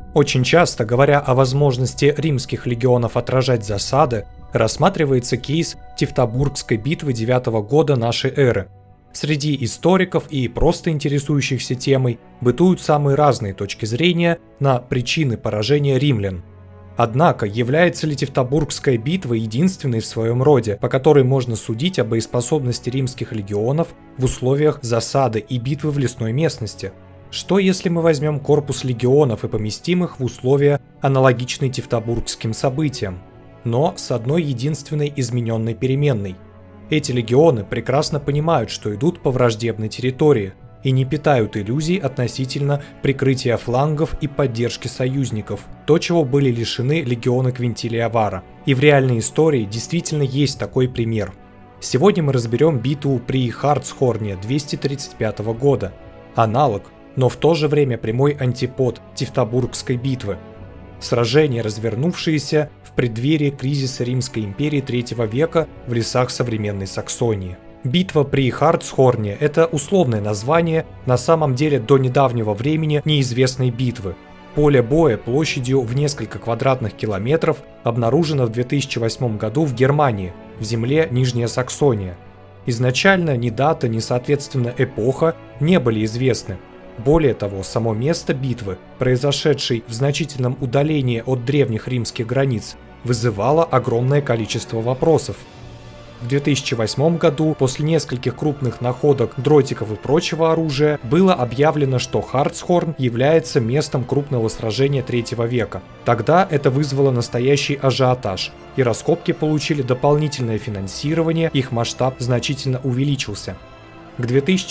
Очень часто, говоря о возможности римских легионов отражать засады, рассматривается кейс Тевтобургской битвы 9 года нашей эры. Среди историков и просто интересующихся темой бытуют самые разные точки зрения на причины поражения римлян. Однако, является ли Тевтобургская битва единственной в своем роде, по которой можно судить о боеспособности римских легионов в условиях засады и битвы в лесной местности? Что если мы возьмем корпус легионов и поместим их в условия, аналогичные Тевтобургским событиям, но с одной единственной измененной переменной? Эти легионы прекрасно понимают, что идут по враждебной территории, и не питают иллюзий относительно прикрытия флангов и поддержки союзников, то, чего были лишены легионы Квинтилия Вара. И в реальной истории действительно есть такой пример. Сегодня мы разберем битву при Хартсхорне 235 года. Аналог, но в то же время прямой антипод Тевтобургской битвы. Сражение, развернувшееся в преддверии кризиса Римской империи III века в лесах современной Саксонии. Битва при Хартсхорне – это условное название на самом деле до недавнего времени неизвестной битвы. Поле боя площадью в несколько квадратных километров обнаружено в 2008 году в Германии, в земле Нижняя Саксония. Изначально ни дата, ни соответственно эпоха не были известны. Более того, само место битвы, произошедшей в значительном удалении от древних римских границ, вызывало огромное количество вопросов. В 2008 году, после нескольких крупных находок дротиков и прочего оружия, было объявлено, что Хартсхорн является местом крупного сражения III века. Тогда это вызвало настоящий ажиотаж, и раскопки получили дополнительное финансирование, их масштаб значительно увеличился. К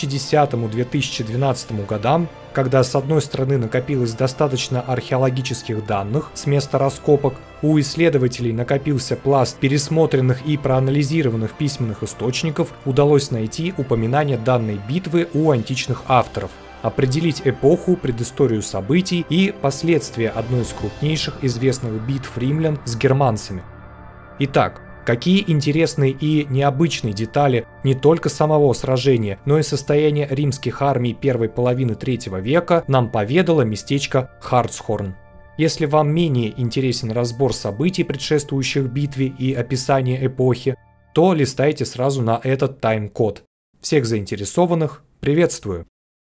2010-2012 годам, когда с одной стороны накопилось достаточно археологических данных с места раскопок, у исследователей накопился пласт пересмотренных и проанализированных письменных источников, удалось найти упоминание данной битвы у античных авторов, определить эпоху, предысторию событий и последствия одной из крупнейших известных битв римлян с германцами. Итак, какие интересные и необычные детали не только самого сражения, но и состояния римских армий первой половины III века нам поведало местечко Хартсхорн. Если вам менее интересен разбор событий, предшествующих битве и описание эпохи, то листайте сразу на этот тайм-код. Всех заинтересованных приветствую!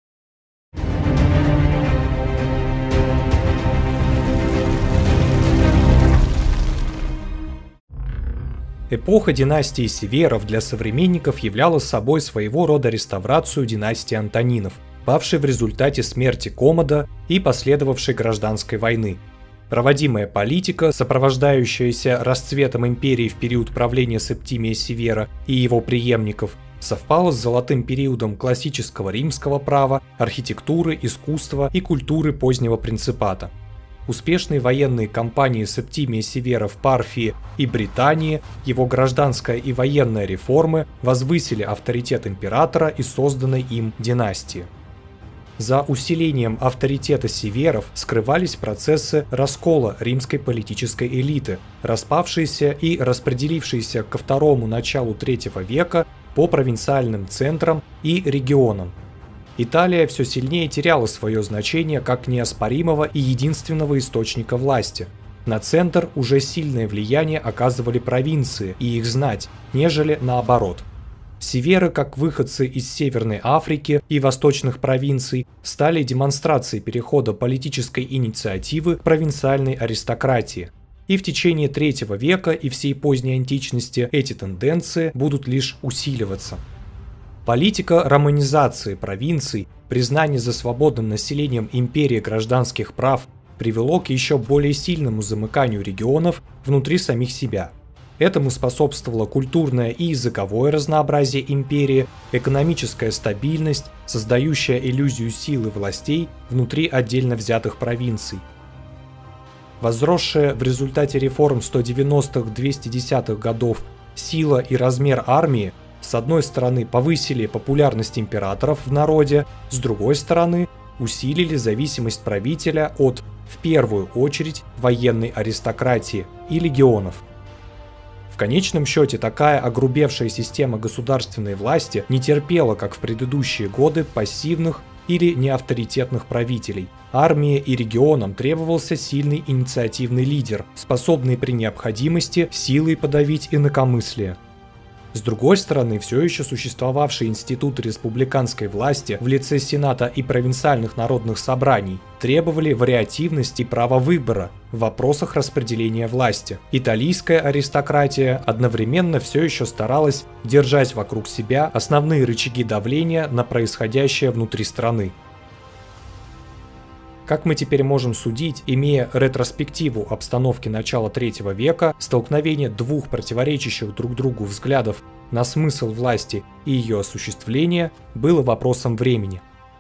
Эпоха династии Северов для современников являла собой своего рода реставрацию династии Антонинов, павшей в результате смерти Коммода и последовавшей гражданской войны. Проводимая политика, сопровождающаяся расцветом империи в период правления Септимия Севера и его преемников, совпала с золотым периодом классического римского права, архитектуры, искусства и культуры позднего принципата. Успешные военные кампании Септимия Севера в Парфии и Британии, его гражданская и военная реформы возвысили авторитет императора и созданной им династии. За усилением авторитета Северов скрывались процессы раскола римской политической элиты, распавшиеся и распределившиеся ко второму началу III века по провинциальным центрам и регионам. Италия все сильнее теряла свое значение как неоспоримого и единственного источника власти. На центр уже сильное влияние оказывали провинции и их знать, нежели наоборот. Северы, как выходцы из Северной Африки и восточных провинций, стали демонстрацией перехода политической инициативы к провинциальной аристократии. И в течение III века и всей поздней античности эти тенденции будут лишь усиливаться. Политика романизации провинций, признание за свободным населением империи гражданских прав привело к еще более сильному замыканию регионов внутри самих себя. Этому способствовало культурное и языковое разнообразие империи, экономическая стабильность, создающая иллюзию силы властей внутри отдельно взятых провинций. Возросшая в результате реформ 190-210-х годов сила и размер армии с одной стороны повысили популярность императоров в народе, с другой стороны усилили зависимость правителя от, в первую очередь, военной аристократии и легионов. В конечном счете такая огрубевшая система государственной власти не терпела, как в предыдущие годы, пассивных, или неавторитетных правителей. Армии и регионам требовался сильный инициативный лидер, способный при необходимости силой подавить инакомыслие. С другой стороны, все еще существовавший институт республиканской власти в лице Сената и провинциальных народных собраний требовали вариативности и права выбора в вопросах распределения власти. Италийская аристократия одновременно все еще старалась держать вокруг себя основные рычаги давления на происходящее внутри страны. Как мы теперь можем судить, имея ретроспективу обстановки начала III века, столкновение двух противоречащих друг другу взглядов на смысл власти и ее осуществление было вопросом времени.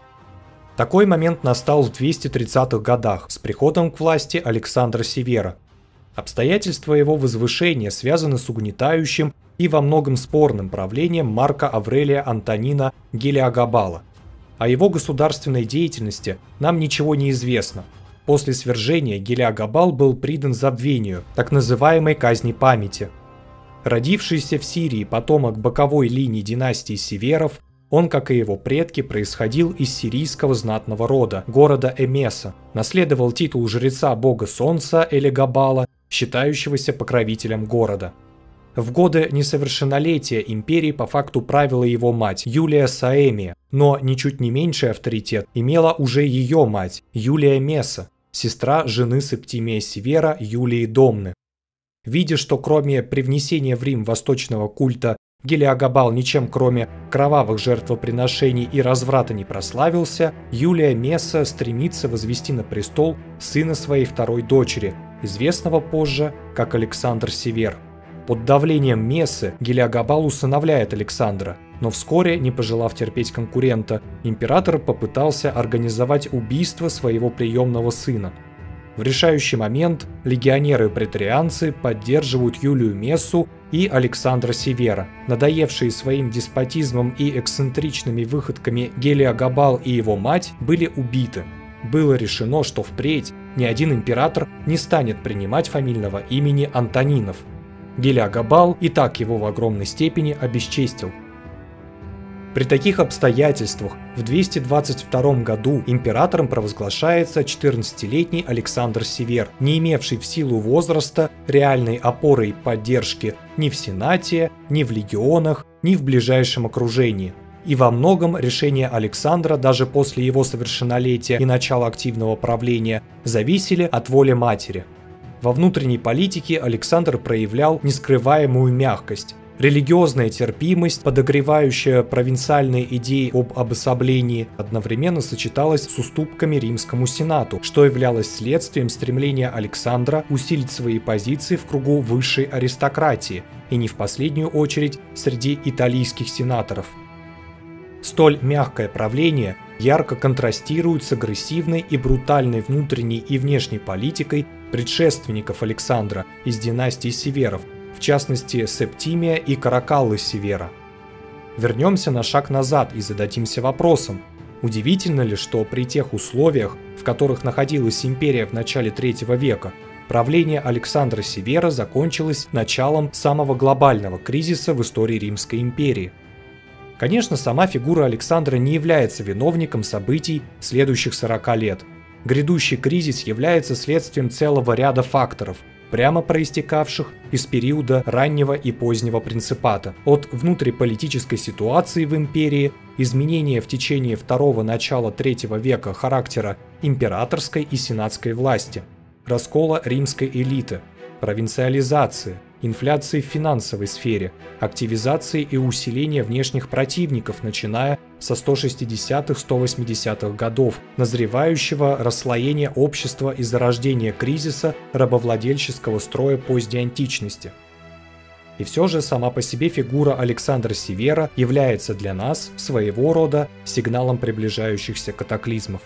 Такой момент настал в 230-х годах с приходом к власти Александра Севера. Обстоятельства его возвышения связаны с угнетающим и во многом спорным правлением Марка Аврелия Антонина Гелиогабала. О его государственной деятельности нам ничего не известно. После свержения Гелиогабал был придан забвению, так называемой казни памяти. Родившийся в Сирии потомок боковой линии династии Северов, он, как и его предки, происходил из сирийского знатного рода, города Эмеса, наследовал титул жреца бога солнца Элегабала, считающегося покровителем города. В годы несовершеннолетия империи по факту правила его мать Юлия Саэмия, но ничуть не меньший авторитет имела уже ее мать Юлия Месса, сестра жены Септимия Севера Юлии Домны. Видя, что кроме привнесения в Рим восточного культа Гелиогабал ничем кроме кровавых жертвоприношений и разврата не прославился, Юлия Месса стремится возвести на престол сына своей второй дочери, известного позже как Александр Север. Под давлением Мессы Гелиогабал усыновляет Александра, но вскоре, не пожелав терпеть конкурента, император попытался организовать убийство своего приемного сына. В решающий момент легионеры-претарианцы поддерживают Юлию Мессу и Александра Севера. Надоевшие своим деспотизмом и эксцентричными выходками Гелиогабал и его мать были убиты. Было решено, что впредь ни один император не станет принимать фамильного имени Антонинов. Гелиогабал и так его в огромной степени обесчестил. При таких обстоятельствах в 222 году императором провозглашается 14-летний Александр Север, не имевший в силу возраста реальной опоры и поддержки ни в Сенате, ни в легионах, ни в ближайшем окружении. И во многом решения Александра даже после его совершеннолетия и начала активного правления зависели от воли матери. Во внутренней политике Александр проявлял нескрываемую мягкость. Религиозная терпимость, подогревающая провинциальные идеи об обособлении, одновременно сочеталась с уступками Римскому Сенату, что являлось следствием стремления Александра усилить свои позиции в кругу высшей аристократии, и не в последнюю очередь среди италийских сенаторов. Столь мягкое правление ярко контрастирует с агрессивной и брутальной внутренней и внешней политикой предшественников Александра из династии Северов, в частности Септимия и Каракаллы Севера. Вернемся на шаг назад и зададимся вопросом: удивительно ли, что при тех условиях, в которых находилась империя в начале III века, правление Александра Севера закончилось началом самого глобального кризиса в истории Римской империи? Конечно, сама фигура Александра не является виновником событий следующих 40 лет. Грядущий кризис является следствием целого ряда факторов, прямо проистекавших из периода раннего и позднего принципата, от внутриполитической ситуации в империи, изменения в течение второго начала III века характера императорской и сенатской власти, раскола римской элиты, провинциализации, инфляции в финансовой сфере, активизации и усиления внешних противников, начиная со 160-180-х годов, назревающего расслоения общества и зарождения кризиса рабовладельческого строя поздней античности. И все же сама по себе фигура Александра Севера является для нас своего рода сигналом приближающихся катаклизмов.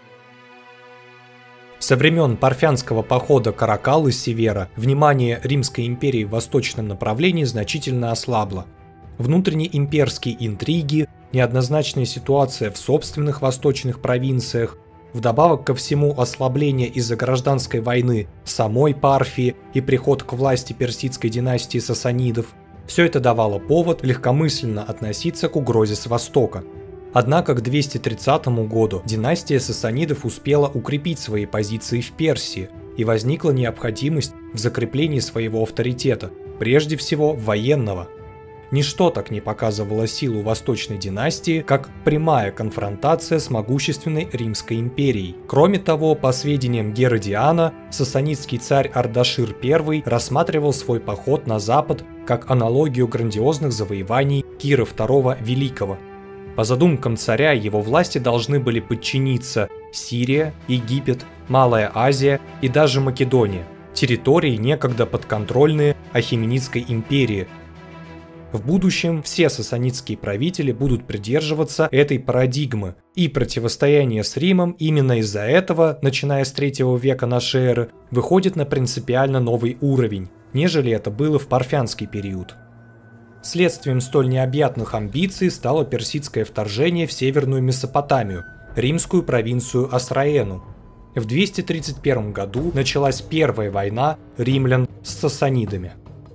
Со времен парфянского похода Каракаллы Севера внимание Римской империи в восточном направлении значительно ослабло. Внутренние имперские интриги, неоднозначная ситуация в собственных восточных провинциях, вдобавок ко всему ослабление из-за гражданской войны самой Парфии и приход к власти персидской династии сасанидов – все это давало повод легкомысленно относиться к угрозе с востока. Однако к 230 году династия сасанидов успела укрепить свои позиции в Персии, и возникла необходимость в закреплении своего авторитета, прежде всего военного. Ничто так не показывало силу Восточной династии, как прямая конфронтация с могущественной Римской империей. Кроме того, по сведениям Геродиана, сасанидский царь Ардашир I рассматривал свой поход на запад как аналогию грандиозных завоеваний Кира II Великого. По задумкам царя, его власти должны были подчиниться Сирия, Египет, Малая Азия и даже Македония, территории, некогда подконтрольные Ахеменидской империи. В будущем все сасанидские правители будут придерживаться этой парадигмы, и противостояние с Римом именно из-за этого, начиная с 3 века нашей эры, выходит на принципиально новый уровень, нежели это было в парфянский период. Следствием столь необъятных амбиций стало персидское вторжение в Северную Месопотамию, римскую провинцию Осроену. В 231 году началась первая война римлян с сасанидами.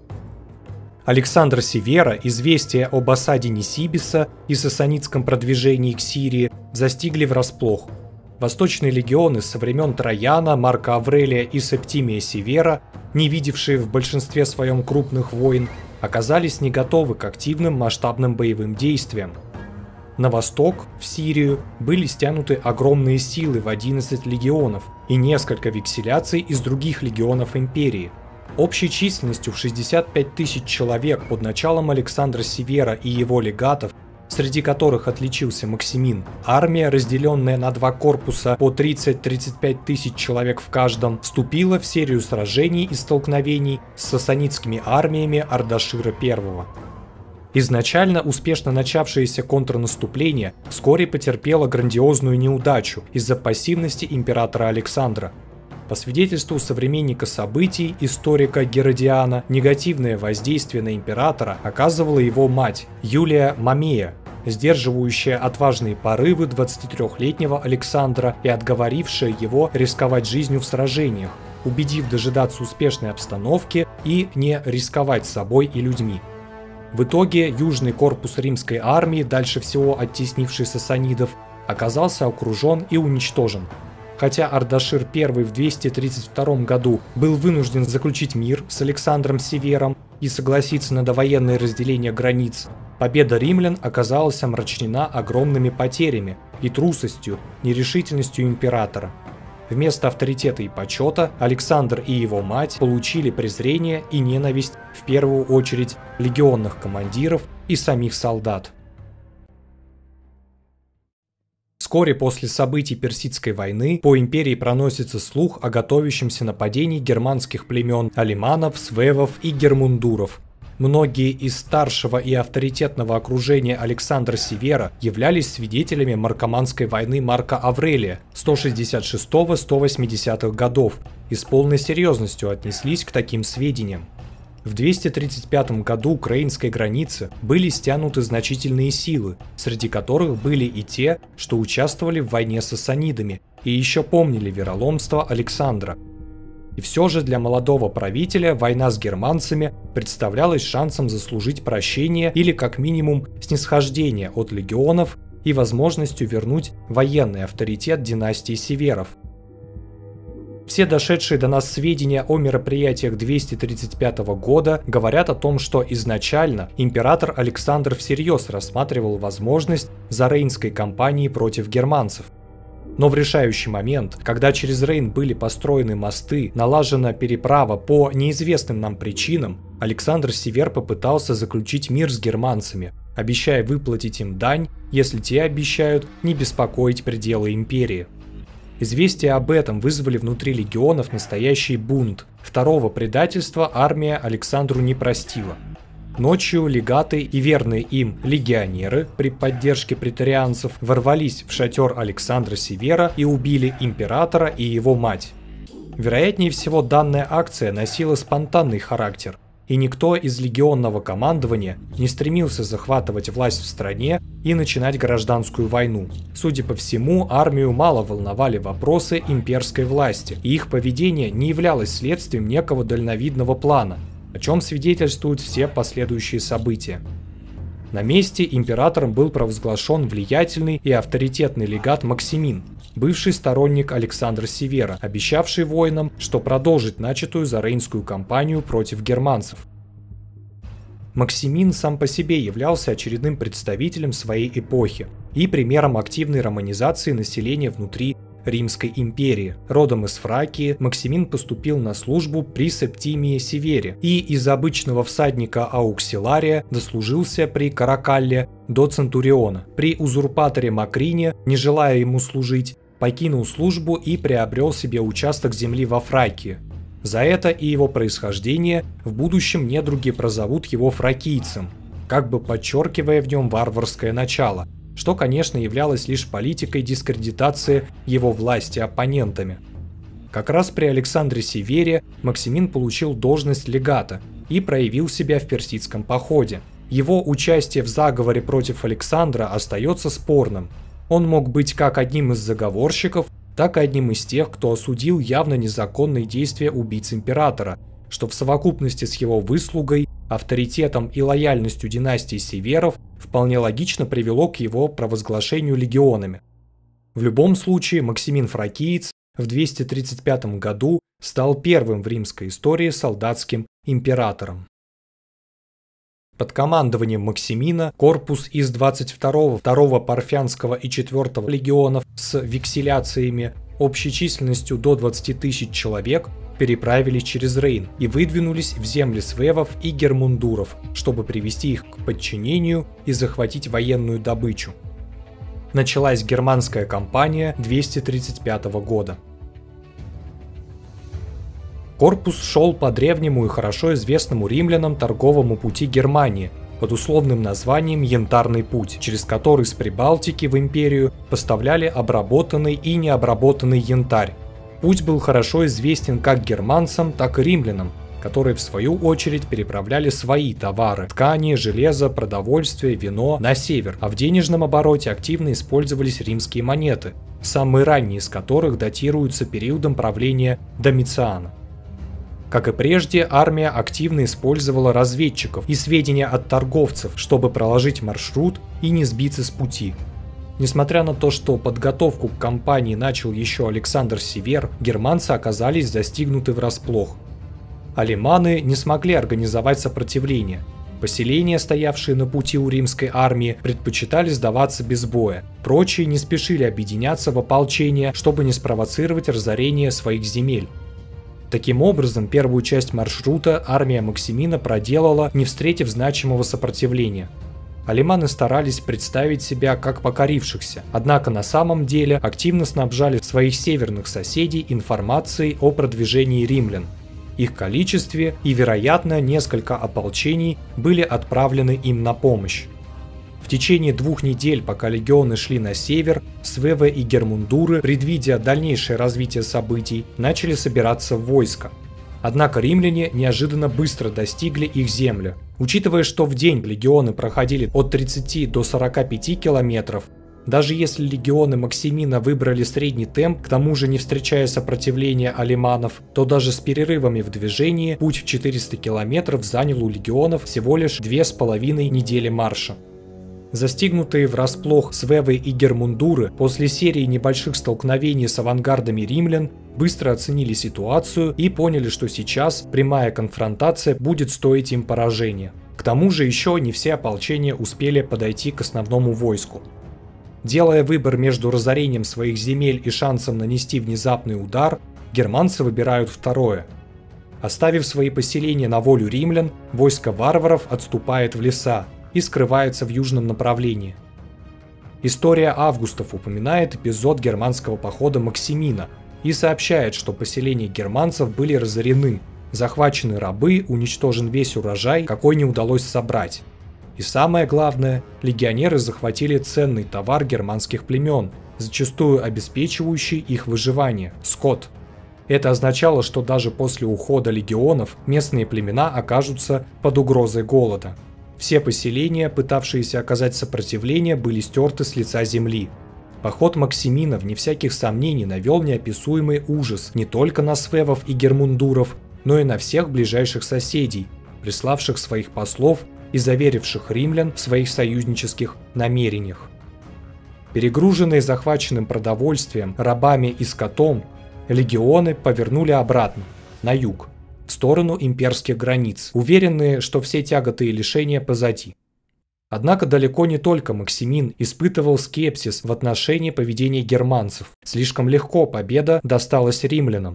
Александр Севера известия об осаде Нисибиса и сасанидском продвижении к Сирии застигли врасплох. Восточные легионы со времен Трояна, Марка Аврелия и Септимия Севера, не видевшие в большинстве своем крупных войн, оказались не готовы к активным масштабным боевым действиям. На восток, в Сирию, были стянуты огромные силы в 11 легионов и несколько векселяций из других легионов империи. Общей численностью в 65 тысяч человек под началом Александра Севера и его легатов, среди которых отличился Максимин, армия, разделенная на два корпуса по 30-35 тысяч человек в каждом, вступила в серию сражений и столкновений с сасанидскими армиями Ардашира I. Изначально успешно начавшееся контрнаступление вскоре потерпело грандиозную неудачу из-за пассивности императора Александра. По свидетельству современника событий, историка Геродиана, негативное воздействие на императора оказывала его мать, Юлия Мамея, сдерживающая отважные порывы 23-летнего Александра и отговорившая его рисковать жизнью в сражениях, убедив дожидаться успешной обстановки и не рисковать собой и людьми. В итоге южный корпус римской армии, дальше всего оттеснивший сасанидов, оказался окружен и уничтожен. Хотя Ардашир I в 232 году был вынужден заключить мир с Александром Севером и согласиться на довоенное разделение границ, победа римлян оказалась омрачена огромными потерями и трусостью, нерешительностью императора. Вместо авторитета и почета Александр и его мать получили презрение и ненависть в первую очередь легионных командиров и самих солдат. Вскоре после событий Персидской войны по империи проносится слух о готовящемся нападении германских племен алиманов, свевов и гермундуров. Многие из старшего и авторитетного окружения Александра Севера являлись свидетелями Маркоманской войны Марка Аврелия 166-180 годов и с полной серьезностью отнеслись к таким сведениям. В 235 году к украинской границе были стянуты значительные силы, среди которых были и те, что участвовали в войне с сасанидами и еще помнили вероломство Александра. И все же для молодого правителя война с германцами представлялась шансом заслужить прощение или как минимум снисхождение от легионов и возможностью вернуть военный авторитет династии Северов. Все дошедшие до нас сведения о мероприятиях 235 года говорят о том, что изначально император Александр всерьез рассматривал возможность Зарейнской кампании против германцев. Но в решающий момент, когда через Рейн были построены мосты, налажена переправа по неизвестным нам причинам, Александр Север попытался заключить мир с германцами, обещая выплатить им дань, если те обещают не беспокоить пределы империи. Известия об этом вызвали внутри легионов настоящий бунт. Второго предательства армия Александру не простила. Ночью легаты и верные им легионеры при поддержке претарианцев ворвались в шатер Александра Севера и убили императора и его мать. Вероятнее всего, данная акция носила спонтанный характер, и никто из легионного командования не стремился захватывать власть в стране и начинать гражданскую войну. Судя по всему, армию мало волновали вопросы имперской власти, и их поведение не являлось следствием некого дальновидного плана, о чем свидетельствуют все последующие события. На месте императором был провозглашен влиятельный и авторитетный легат Максимин, бывший сторонник Александра Севера, обещавший воинам, что продолжит начатую Зарейнскую кампанию против германцев. Максимин сам по себе являлся очередным представителем своей эпохи и примером активной романизации населения внутри Римской империи. Родом из Фракии, Максимин поступил на службу при Септимии Севере и из обычного всадника Ауксилария дослужился при Каракалле до центуриона. При узурпаторе Макрине, не желая ему служить, покинул службу и приобрел себе участок земли во Фракии. За это и его происхождение в будущем недруги прозовут его фракийцем, как бы подчеркивая в нем варварское начало, что, конечно, являлось лишь политикой дискредитации его власти оппонентами. Как раз при Александре Севере Максимин получил должность легата и проявил себя в персидском походе. Его участие в заговоре против Александра остается спорным. Он мог быть как одним из заговорщиков, так и одним из тех, кто осудил явно незаконные действия убийц императора, что в совокупности с его выслугой, авторитетом и лояльностью династии Северов вполне логично привело к его провозглашению легионами. В любом случае, Максимин Фракиец в 235 году стал первым в римской истории солдатским императором. Под командованием Максимина корпус из 22-го, 2-го Парфянского и 4-го легионов с векселяциями общей численностью до 20 тысяч человек переправились через Рейн и выдвинулись в земли свевов и гермундуров, чтобы привести их к подчинению и захватить военную добычу. Началась германская кампания 235 года. Корпус шел по древнему и хорошо известному римлянам торговому пути Германии под условным названием Янтарный путь, через который с Прибалтики в империю поставляли обработанный и необработанный янтарь. Путь был хорошо известен как германцам, так и римлянам, которые в свою очередь переправляли свои товары – ткани, железо, продовольствие, вино – на север, а в денежном обороте активно использовались римские монеты, самые ранние из которых датируются периодом правления Домициана. Как и прежде, армия активно использовала разведчиков и сведения от торговцев, чтобы проложить маршрут и не сбиться с пути. Несмотря на то, что подготовку к кампании начал еще Александр Север, германцы оказались застигнуты врасплох. Алеманы не смогли организовать сопротивление. Поселения, стоявшие на пути у римской армии, предпочитали сдаваться без боя. Прочие не спешили объединяться в ополчение, чтобы не спровоцировать разорение своих земель. Таким образом, первую часть маршрута армия Максимина проделала, не встретив значимого сопротивления. Алеманы старались представить себя как покорившихся, однако на самом деле активно снабжали своих северных соседей информацией о продвижении римлян, их количестве и, вероятно, несколько ополчений были отправлены им на помощь. В течение 2 недель, пока легионы шли на север, свевы и гермундуры, предвидя дальнейшее развитие событий, начали собираться в войско. Однако римляне неожиданно быстро достигли их земли. Учитывая, что в день легионы проходили от 30 до 45 километров, даже если легионы Максимина выбрали средний темп, к тому же не встречая сопротивления алеманов, то даже с перерывами в движении путь в 400 километров занял у легионов всего лишь 2,5 недели марша. Застигнутые врасплох свевы и гермундуры после серии небольших столкновений с авангардами римлян быстро оценили ситуацию и поняли, что сейчас прямая конфронтация будет стоить им поражения. К тому же еще не все ополчения успели подойти к основному войску. Делая выбор между разорением своих земель и шансом нанести внезапный удар, германцы выбирают второе. Оставив свои поселения на волю римлян, войско варваров отступает в леса и скрывается в южном направлении. История Августов упоминает эпизод германского похода Максимина и сообщает, что поселения германцев были разорены, захвачены рабы, уничтожен весь урожай, какой не удалось собрать. И самое главное, легионеры захватили ценный товар германских племен, зачастую обеспечивающий их выживание – скот. Это означало, что даже после ухода легионов местные племена окажутся под угрозой голода. Все поселения, пытавшиеся оказать сопротивление, были стерты с лица земли. Поход Максимина, вне всяких сомнений, навел неописуемый ужас не только на свевов и гермундуров, но и на всех ближайших соседей, приславших своих послов и заверивших римлян в своих союзнических намерениях. Перегруженные захваченным продовольствием, рабами и скотом, легионы повернули обратно, на юг, в сторону имперских границ, уверенные, что все тяготы и лишения позади. Однако далеко не только Максимин испытывал скепсис в отношении поведения германцев. Слишком легко победа досталась римлянам.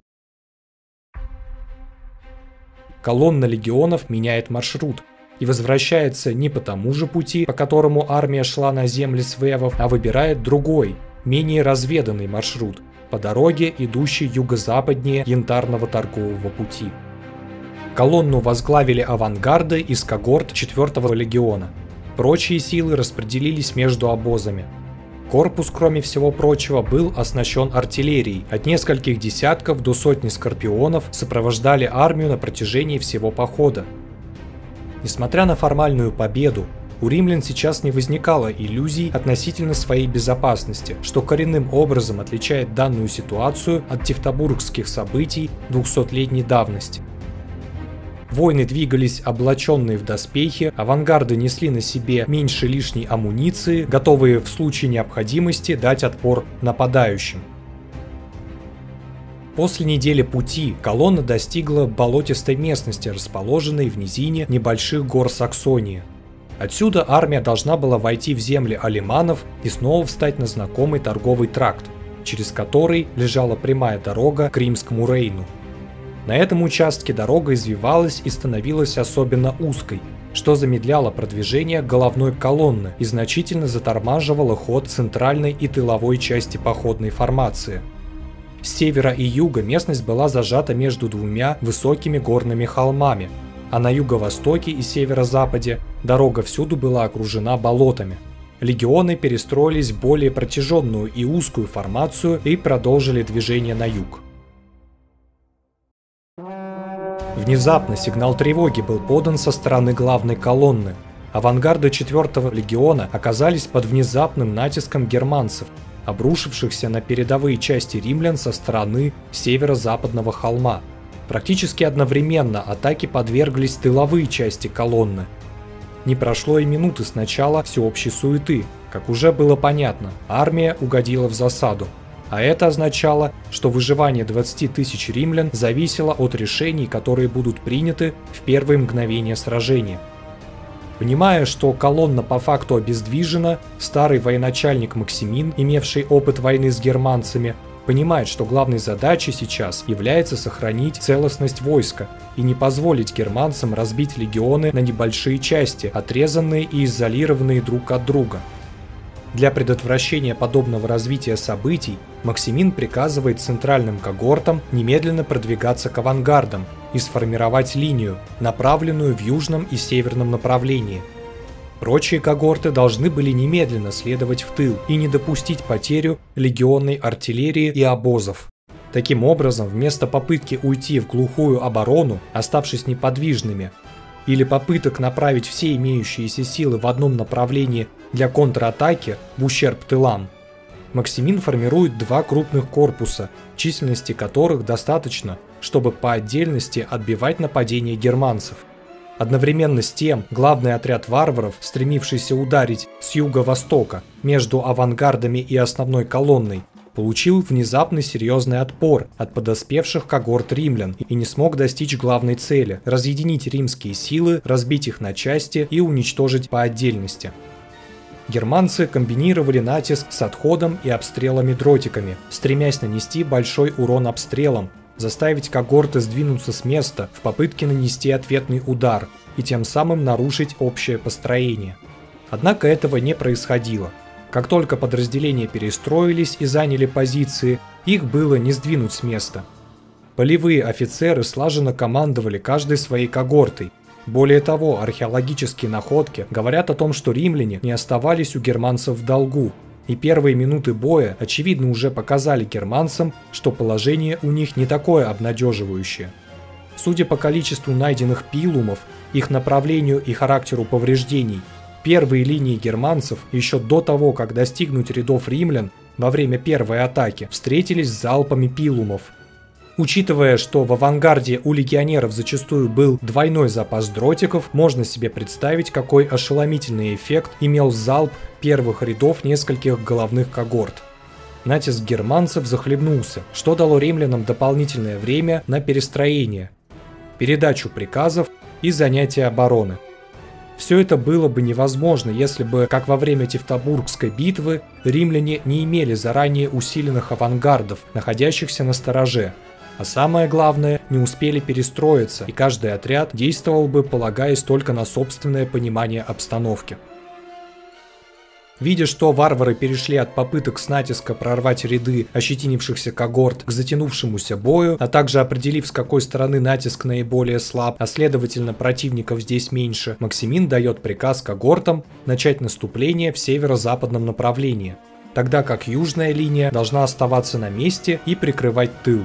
Колонна легионов меняет маршрут и возвращается не по тому же пути, по которому армия шла на земли свевов, а выбирает другой, менее разведанный маршрут, по дороге, идущей юго-западнее янтарного торгового пути. Колонну возглавили авангарды из когорт 4-го легиона. Прочие силы распределились между обозами. Корпус, кроме всего прочего, был оснащен артиллерией. От нескольких десятков до сотни скорпионов сопровождали армию на протяжении всего похода. Несмотря на формальную победу, у римлян сейчас не возникало иллюзий относительно своей безопасности, что коренным образом отличает данную ситуацию от тевтобургских событий 200-летней давности. Воины двигались облаченные в доспехи, авангарды несли на себе меньше лишней амуниции, готовые в случае необходимости дать отпор нападающим. После недели пути колонна достигла болотистой местности, расположенной в низине небольших гор Саксонии. Отсюда армия должна была войти в земли алиманов и снова встать на знакомый торговый тракт, через который лежала прямая дорога к Римскому Рейну. На этом участке дорога извивалась и становилась особенно узкой, что замедляло продвижение головной колонны и значительно затормаживало ход центральной и тыловой части походной формации. С севера и юга местность была зажата между двумя высокими горными холмами, а на юго-востоке и северо-западе дорога всюду была окружена болотами. Легионы перестроились в более протяженную и узкую формацию и продолжили движение на юг. Внезапно сигнал тревоги был подан со стороны главной колонны. Авангарды 4-го легиона оказались под внезапным натиском германцев, обрушившихся на передовые части римлян со стороны северо-западного холма. Практически одновременно атаке подверглись тыловые части колонны. Не прошло и минуты с начала всеобщей суеты. Как уже было понятно, армия угодила в засаду. А это означало, что выживание 20 тысяч римлян зависело от решений, которые будут приняты в первые мгновения сражения. Понимая, что колонна по факту обездвижена, старый военачальник Максимин, имевший опыт войны с германцами, понимает, что главной задачей сейчас является сохранить целостность войска и не позволить германцам разбить легионы на небольшие части, отрезанные и изолированные друг от друга. Для предотвращения подобного развития событий Максимин приказывает центральным когортам немедленно продвигаться к авангардам и сформировать линию, направленную в южном и северном направлении. Прочие когорты должны были немедленно следовать в тыл и не допустить потерю легионной артиллерии и обозов. Таким образом, вместо попытки уйти в глухую оборону, оставшись неподвижными, или попыток направить все имеющиеся силы в одном направлении для контратаки в ущерб тылам, Максимин формирует два крупных корпуса, численности которых достаточно, чтобы по отдельности отбивать нападения германцев. Одновременно с тем, главный отряд варваров, стремившийся ударить с юго-востока между авангардами и основной колонной, получил внезапный серьезный отпор от подоспевших когорт римлян и не смог достичь главной цели – разъединить римские силы, разбить их на части и уничтожить по отдельности. Германцы комбинировали натиск с отходом и обстрелами дротиками, стремясь нанести большой урон обстрелам, заставить когорты сдвинуться с места в попытке нанести ответный удар и тем самым нарушить общее построение. Однако этого не происходило. Как только подразделения перестроились и заняли позиции, их было не сдвинуть с места. Полевые офицеры слаженно командовали каждой своей когортой. Более того, археологические находки говорят о том, что римляне не оставались у германцев в долгу, и первые минуты боя, очевидно, уже показали германцам, что положение у них не такое обнадеживающее. Судя по количеству найденных пилумов, их направлению и характеру повреждений, первые линии германцев еще до того, как достигнуть рядов римлян во время первой атаки, встретились с залпами пилумов. Учитывая, что в авангарде у легионеров зачастую был двойной запас дротиков, можно себе представить, какой ошеломительный эффект имел залп первых рядов нескольких головных когорт. Натиск германцев захлебнулся, что дало римлянам дополнительное время на перестроение, передачу приказов и занятие обороны. Все это было бы невозможно, если бы, как во время Тевтобургской битвы, римляне не имели заранее усиленных авангардов, находящихся на стороже. А самое главное, не успели перестроиться, и каждый отряд действовал бы, полагаясь только на собственное понимание обстановки. Видя, что варвары перешли от попыток с натиска прорвать ряды ощетинившихся когорт к затянувшемуся бою, а также определив, с какой стороны натиск наиболее слаб, а следовательно противников здесь меньше, Максимин дает приказ когортам начать наступление в северо-западном направлении, тогда как южная линия должна оставаться на месте и прикрывать тыл.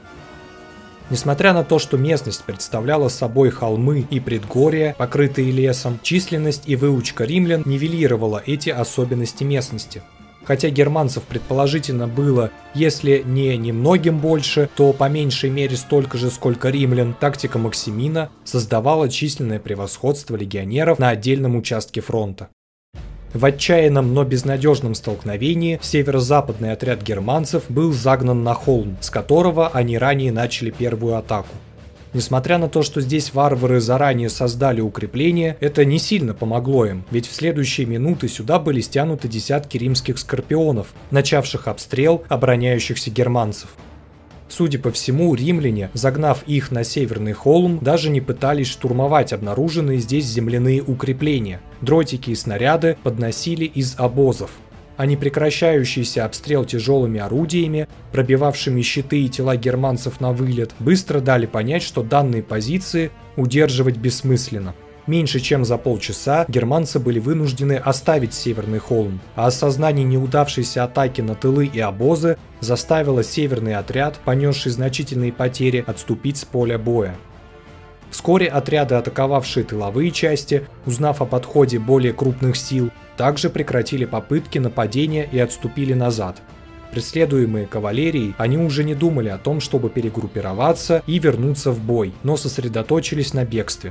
Несмотря на то, что местность представляла собой холмы и предгорья, покрытые лесом, численность и выучка римлян нивелировала эти особенности местности. Хотя германцев предположительно было, если не немногим больше, то по меньшей мере столько же, сколько римлян, тактика Максимина создавала численное превосходство легионеров на отдельном участке фронта. В отчаянном, но безнадежном столкновении северо-западный отряд германцев был загнан на холм, с которого они ранее начали первую атаку. Несмотря на то, что здесь варвары заранее создали укрепления, это не сильно помогло им, ведь в следующие минуты сюда были стянуты десятки римских скорпионов, начавших обстрел обороняющихся германцев. Судя по всему, римляне, загнав их на северный холм, даже не пытались штурмовать обнаруженные здесь земляные укрепления. Дротики и снаряды подносили из обозов. А непрекращающийся обстрел тяжелыми орудиями, пробивавшими щиты и тела германцев на вылет, быстро дали понять, что данные позиции удерживать бессмысленно. Меньше чем за полчаса германцы были вынуждены оставить северный холм, а осознание неудавшейся атаки на тылы и обозы заставило северный отряд, понесший значительные потери, отступить с поля боя. Вскоре отряды, атаковавшие тыловые части, узнав о подходе более крупных сил, также прекратили попытки нападения и отступили назад. Преследуемые кавалерией, они уже не думали о том, чтобы перегруппироваться и вернуться в бой, но сосредоточились на бегстве.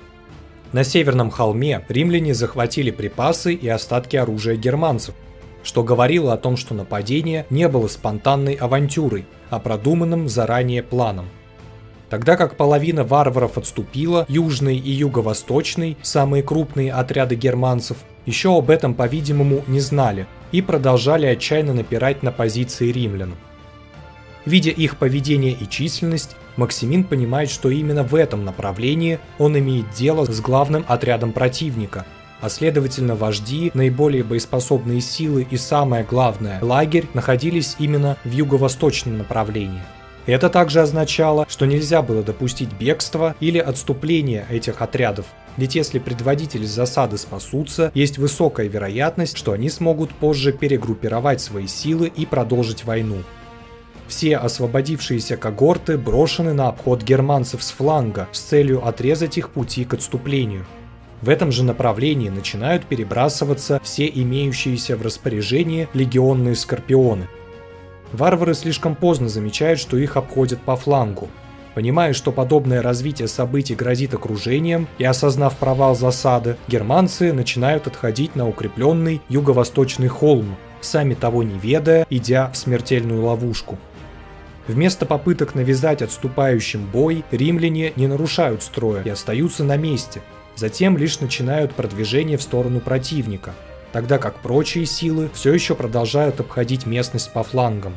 На северном холме римляне захватили припасы и остатки оружия германцев, что говорило о том, что нападение не было спонтанной авантюрой, а продуманным заранее планом. Тогда как половина варваров отступила, южный и юго-восточный, самые крупные отряды германцев, еще об этом, по-видимому, не знали и продолжали отчаянно напирать на позиции римлян. Видя их поведение и численность, Максимин понимает, что именно в этом направлении он имеет дело с главным отрядом противника, а следовательно вожди, наиболее боеспособные силы и самое главное, лагерь находились именно в юго-восточном направлении. Это также означало, что нельзя было допустить бегства или отступления этих отрядов, ведь если предводители засады спасутся, есть высокая вероятность, что они смогут позже перегруппировать свои силы и продолжить войну. Все освободившиеся когорты брошены на обход германцев с фланга с целью отрезать их пути к отступлению. В этом же направлении начинают перебрасываться все имеющиеся в распоряжении легионные скорпионы. Варвары слишком поздно замечают, что их обходят по флангу. Понимая, что подобное развитие событий грозит окружением, и осознав провал засады, германцы начинают отходить на укрепленный юго-восточный холм, сами того не ведая, идя в смертельную ловушку. Вместо попыток навязать отступающим бой, римляне не нарушают строя и остаются на месте, затем лишь начинают продвижение в сторону противника, тогда как прочие силы все еще продолжают обходить местность по флангам.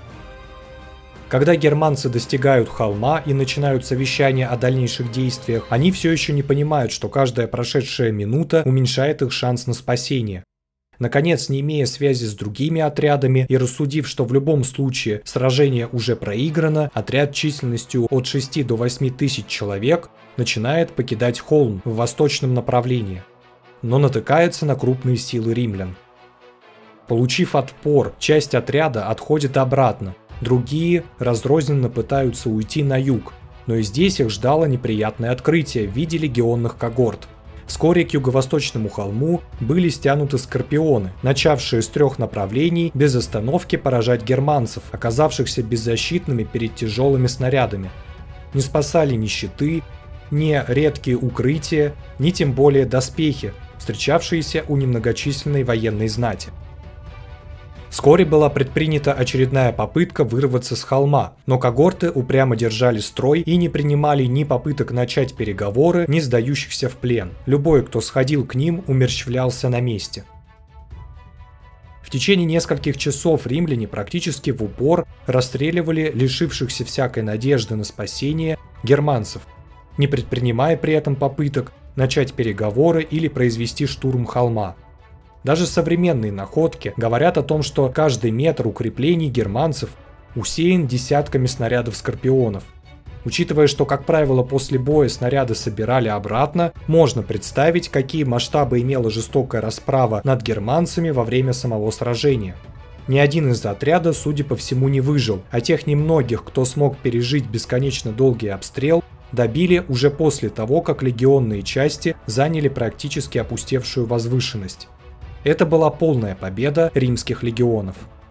Когда германцы достигают холма и начинают совещание о дальнейших действиях, они все еще не понимают, что каждая прошедшая минута уменьшает их шанс на спасение. Наконец, не имея связи с другими отрядами и рассудив, что в любом случае сражение уже проиграно, отряд численностью от 6 до 8 тысяч человек начинает покидать холм в восточном направлении, но натыкается на крупные силы римлян. Получив отпор, часть отряда отходит обратно, другие разрозненно пытаются уйти на юг, но и здесь их ждало неприятное открытие в виде легионных когорт. Вскоре к юго-восточному холму были стянуты скорпионы, начавшие с 3 направлений без остановки поражать германцев, оказавшихся беззащитными перед тяжелыми снарядами. Не спасали ни щиты, ни редкие укрытия, ни тем более доспехи, встречавшиеся у немногочисленной военной знати. Вскоре была предпринята очередная попытка вырваться с холма, но когорты упрямо держали строй и не принимали ни попыток начать переговоры, ни сдающихся в плен. Любой, кто сходил к ним, умерщвлялся на месте. В течение нескольких часов римляне практически в упор расстреливали лишившихся всякой надежды на спасение германцев, не предпринимая при этом попыток начать переговоры или произвести штурм холма. Даже современные находки говорят о том, что каждый метр укреплений германцев усеян десятками снарядов скорпионов. Учитывая, что, как правило, после боя снаряды собирали обратно, можно представить, какие масштабы имела жестокая расправа над германцами во время самого сражения. Ни один из отряда, судя по всему, не выжил, а тех немногих, кто смог пережить бесконечно долгий обстрел, добили уже после того, как легионные части заняли практически опустевшую возвышенность. Это была полная победа римских легионов.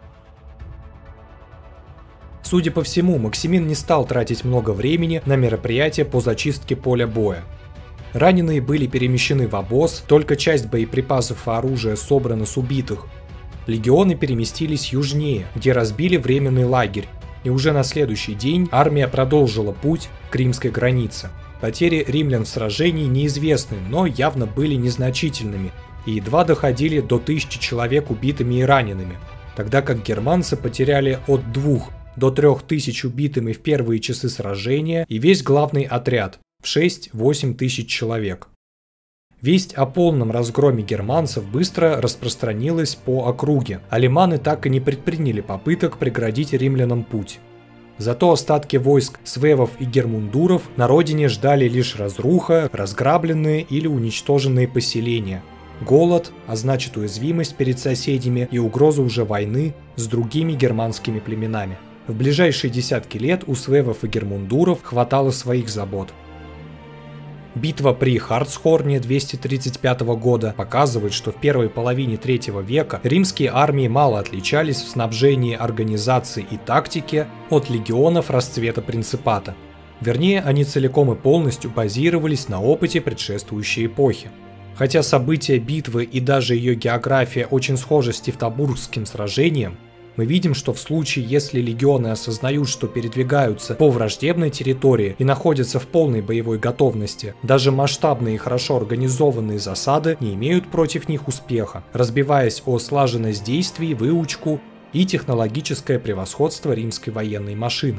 Судя по всему, Максимин не стал тратить много времени на мероприятия по зачистке поля боя. Раненые были перемещены в обоз, только часть боеприпасов и оружия собрана с убитых. Легионы переместились южнее, где разбили временный лагерь, и уже на следующий день армия продолжила путь к римской границе. Потери римлян в сражении неизвестны, но явно были незначительными, и едва доходили до 1000 человек убитыми и ранеными, тогда как германцы потеряли от 2 до 3000 убитыми в первые часы сражения и весь главный отряд в 6-8 тысяч человек. Весть о полном разгроме германцев быстро распространилась по округе, а лиманы так и не предприняли попыток преградить римлянам путь. Зато остатки войск свевов и гермундуров на родине ждали лишь разруха, разграбленные или уничтоженные поселения, голод, а значит уязвимость перед соседями и угроза уже войны с другими германскими племенами. В ближайшие десятки лет у свевов и гермундуров хватало своих забот. Битва при Хартсхорне 235 года показывает, что в первой половине III века римские армии мало отличались в снабжении, организации и тактике от легионов расцвета принципата. Вернее, они целиком и полностью базировались на опыте предшествующей эпохи. Хотя события битвы и даже ее география очень схожи с Тевтобургским сражением, мы видим, что в случае, если легионы осознают, что передвигаются по враждебной территории и находятся в полной боевой готовности, даже масштабные и хорошо организованные засады не имеют против них успеха, разбиваясь о слаженность действий, выучку и технологическое превосходство римской военной машины.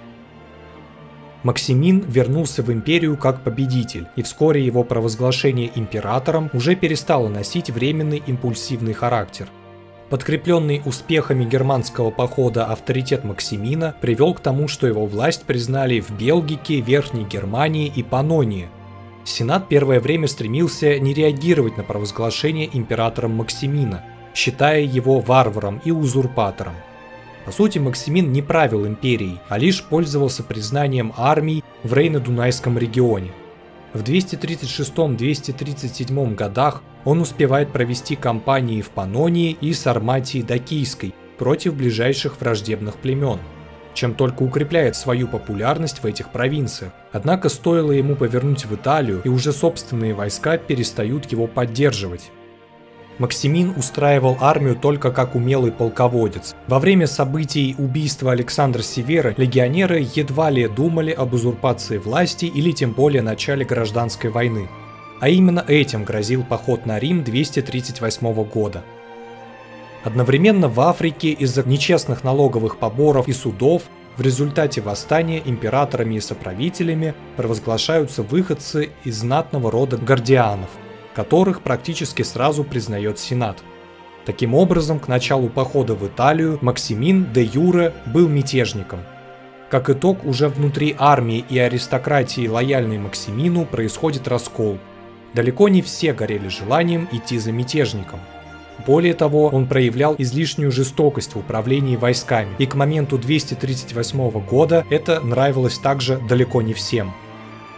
Максимин вернулся в империю как победитель, и вскоре его провозглашение императором уже перестало носить временный импульсивный характер. Подкрепленный успехами германского похода авторитет Максимина привел к тому, что его власть признали в Белгике, Верхней Германии и Паннонии. Сенат первое время стремился не реагировать на провозглашение императором Максимина, считая его варваром и узурпатором. По сути, Максимин не правил империей, а лишь пользовался признанием армий в Рейно-Дунайском регионе. В 236-237 годах он успевает провести кампании в Паннонии и Сарматии Дакийской против ближайших враждебных племен, чем только укрепляет свою популярность в этих провинциях. Однако стоило ему повернуть в Италию, и уже собственные войска перестают его поддерживать. Максимин устраивал армию только как умелый полководец. Во время событий убийства Александра Севера легионеры едва ли думали об узурпации власти или тем более начале гражданской войны. А именно этим грозил поход на Рим 238 года. Одновременно в Африке из-за нечестных налоговых поборов и судов в результате восстания императорами и соправителями провозглашаются выходцы из знатного рода гордианов, которых практически сразу признает Сенат. Таким образом, к началу похода в Италию Максимин де юре был мятежником. Как итог, уже внутри армии и аристократии, лояльной Максимину, происходит раскол. Далеко не все горели желанием идти за мятежником. Более того, он проявлял излишнюю жестокость в управлении войсками, и к моменту 238 года это нравилось также далеко не всем.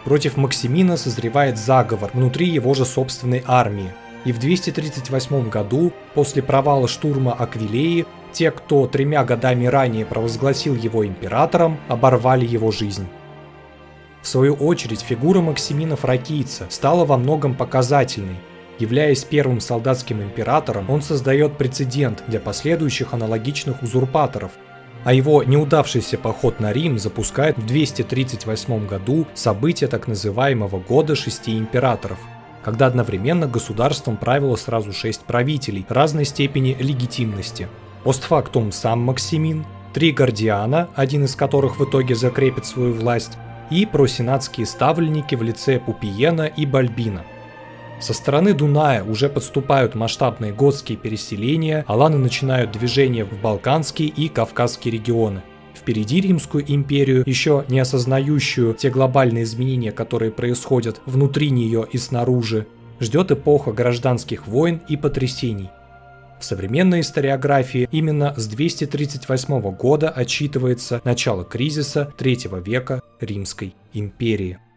Против Максимина созревает заговор внутри его же собственной армии. И в 238 году, после провала штурма Аквилеи, те, кто 3 годами ранее провозгласил его императором, оборвали его жизнь. В свою очередь, фигура Максимина Фракийца стала во многом показательной. Являясь первым солдатским императором, он создает прецедент для последующих аналогичных узурпаторов, а его неудавшийся поход на Рим запускает в 238 году события так называемого года 6 императоров, когда одновременно государством правило сразу 6 правителей разной степени легитимности. Постфактум сам Максимин, 3 Гордиана, один из которых в итоге закрепит свою власть, и просенатские ставленники в лице Пупиена и Бальбина. Со стороны Дуная уже подступают масштабные готские переселения, аланы начинают движение в Балканские и Кавказские регионы. Впереди Римскую империю, еще не осознающую те глобальные изменения, которые происходят внутри нее и снаружи, ждет эпоха гражданских войн и потрясений. В современной историографии именно с 238 года отсчитывается начало кризиса III века Римской империи.